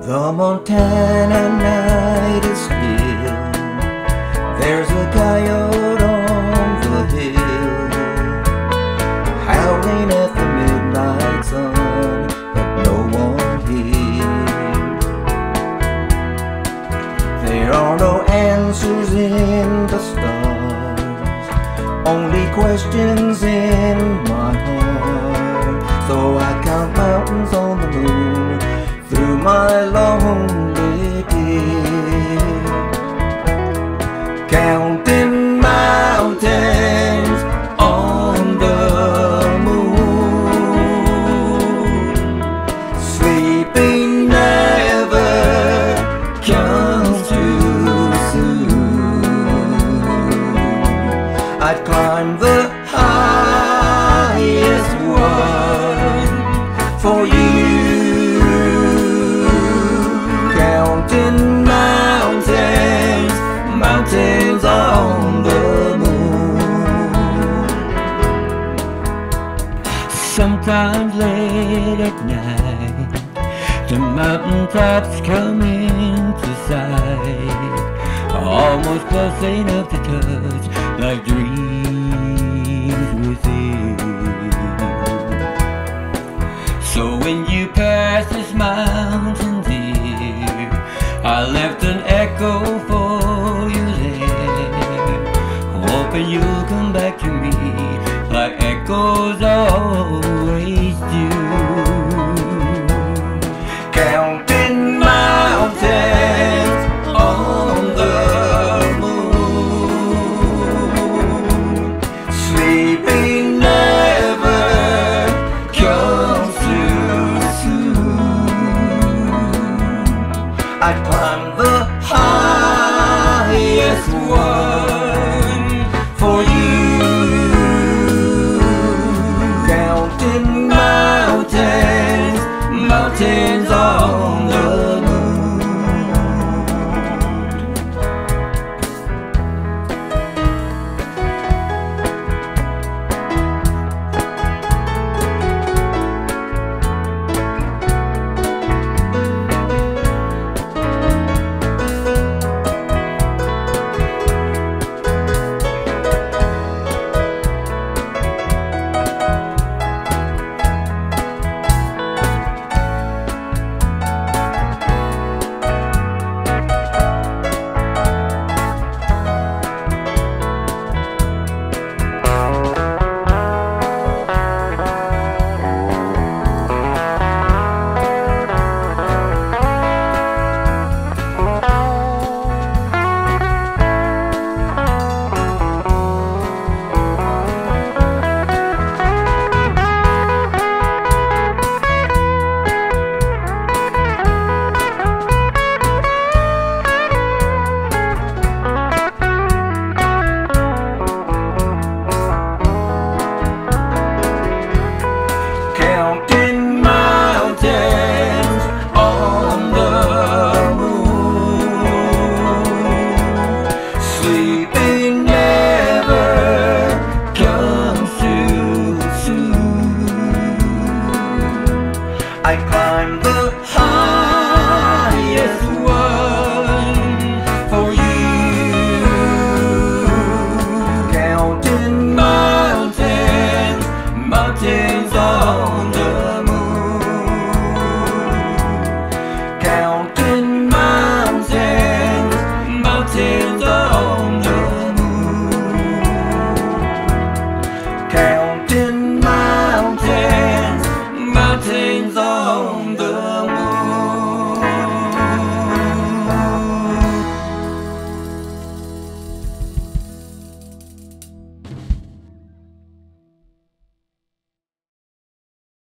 The Montana night is still. There's a coyote on the hill, howling at the midnight sun, but no one hears. There are no answers in the stars, only questions in my heart. So I count mountains on the moon through my lonely day, counting mountains on the moon. Sleeping never comes too soon. I'd climb the highest one for you, counting mountains, mountains on the moon. Sometimes late at night, the mountaintops come into sight, almost close enough to touch, like dreams within. So when you pass this mountain dear, I left an echo for you there, hoping you'll come back to me like echoes always do. Counting mountains on the moon, sleeping never comes too soon. I'd climb the highest one